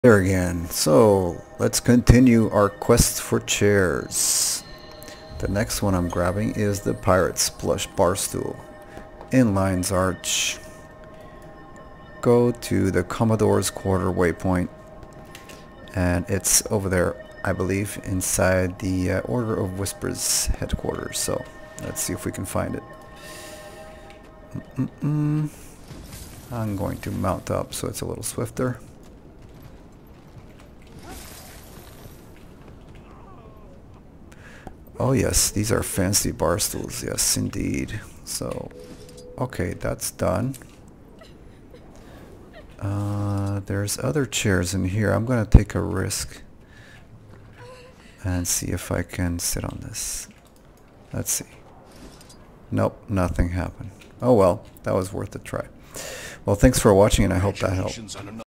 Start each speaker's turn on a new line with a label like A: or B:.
A: There again. So let's continue our quest for chairs. The next one I'm grabbing is the Pirate's Plush Barstool. In Lion's Arch. Go to the Commodore's Quarter waypoint. And it's over there, I believe, inside the Order of Whispers headquarters. So let's see if we can find it. I'm going to mount up so it's a little swifter. Oh yes, these are fancy bar stools, yes indeed. So, okay, that's done. There's other chairs in here. I'm gonna take a risk and see if I can sit on this. Let's see. Nope, nothing happened. Oh well, that was worth a try. Well, thanks for watching and I hope that helped.